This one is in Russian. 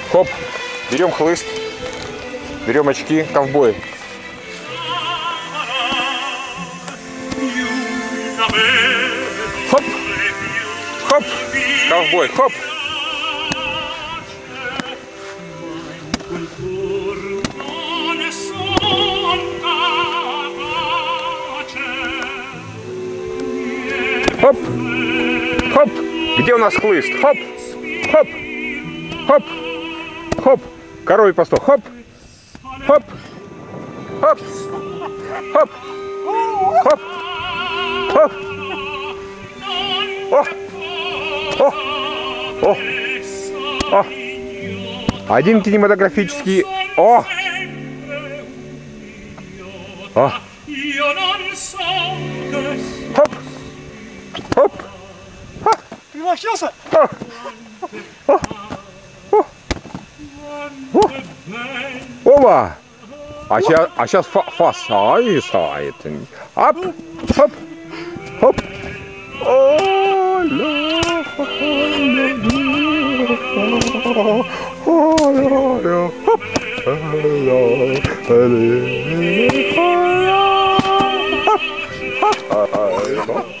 Хоп. Берем хлыст. Берем очки. Ковбой. Хоп. Хоп. Ковбой. Хоп. Хоп. Хоп. Где у нас хлыст? Хоп. Хоп. Хоп. Хоп. Коровий пастух. Хоп. Хоп. Хоп. Хоп. Хоп. Хоп. О. О. О. О. Один кинематографический. О. О. Хоп. Хоп. Превращался? Ова! А сейчас фас. Ай, сайт. Ап. Хоп. Хоп. О, ля. Хоп.